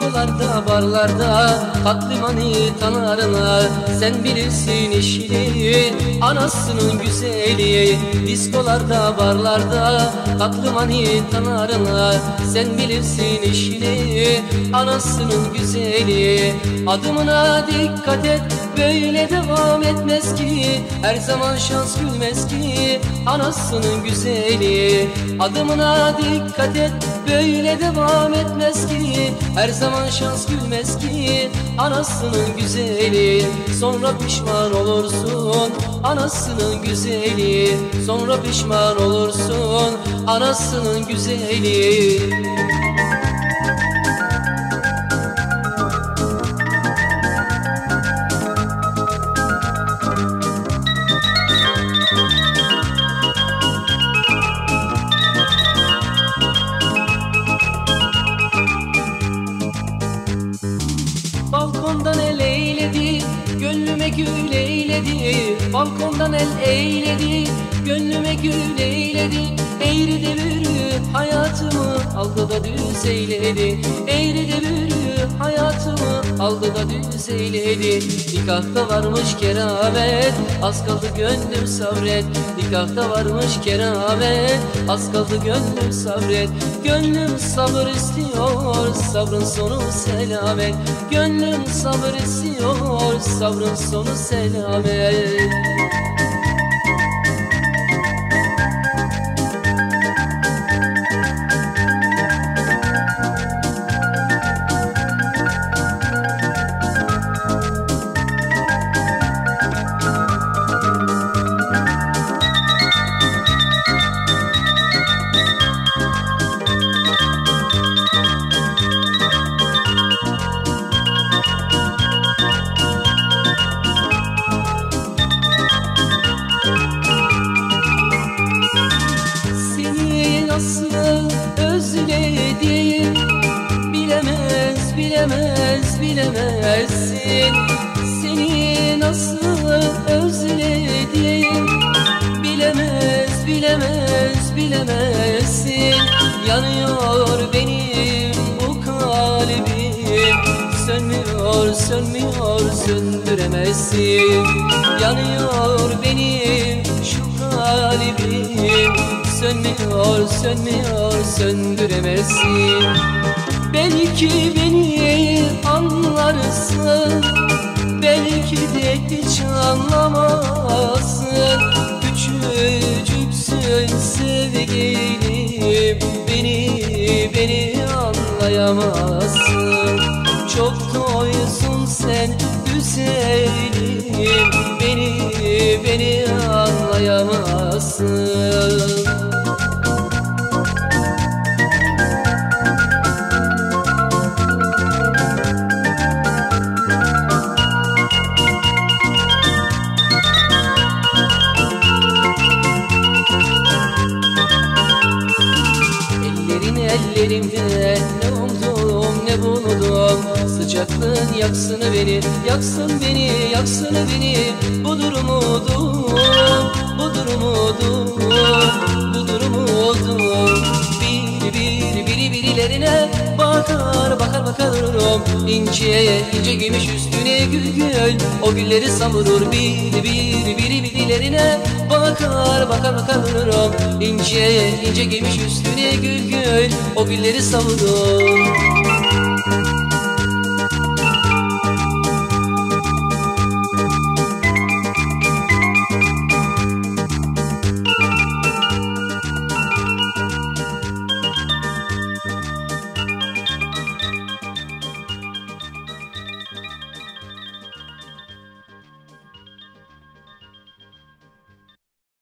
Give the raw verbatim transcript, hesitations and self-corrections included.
Diskolarda, barlarda tatlı manitalarına, sen bilirsin işini, anasının güzeli. Diskolarda, barlarda tatlı manitalarına, sen bilirsin işini, anasının güzeli. Adımına dikkat et, böyle devam etmez ki, her zaman şans gülmez ki, anasının güzeli. Adımına dikkat et, böyle devam etmez ki, her zaman şans gülmez ki, anasının güzeli. Sonra pişman olursun, anasının güzeli. Sonra pişman olursun, anasının güzeli. Balkondan el eyledi, gönlüme gül eyledi. Balkondan el eyledi, gönlüme gül eyledi. Eğri de bürü hayatımı aldı da düz eyledi. Eğri de bürü hayatımı aldı da düz eyledi. Nikahta varmış keramet, az kaldı gönlüm sabret. Nikahta varmış keramet, az kaldı gönlüm sabret. Gönlüm sabır istiyor, sabrın sonu selamet. Gönlüm sabır istiyor, sabrın sonu selamet. Nasıl özledim, bilemez, bilemez, bilemezsin. Seni nasıl özledim, bilemez, bilemez, bilemezsin. Yanıyor benim bu kalbim, sönmüyor, sönmüyor, söndüremezsin. Yanıyor benim şu kalbim, sönmüyor, sönmüyor, söndüremezsin. Belki beni anlarsın, belki de hiç anlamazsın. Küçücüksün sevgilim, beni, beni anlayamazsın. Çok toysun sen güzelim, beni, beni anlayamazsın. Ellerimde ne umdum ne buldum, sıcaklığın yaksın beni, yaksın beni, yaksın beni. Budur umudum, budur umudum, budur umudum. Bir bir biri birilerine bakar bakar bakarım, ince ince gümüş üstüne gül gül, o gülleri savurur. Bir bir biri birilerine bakar bakar bakarım, ince ince gümüş üstüne gül gül, o gülleri savurur.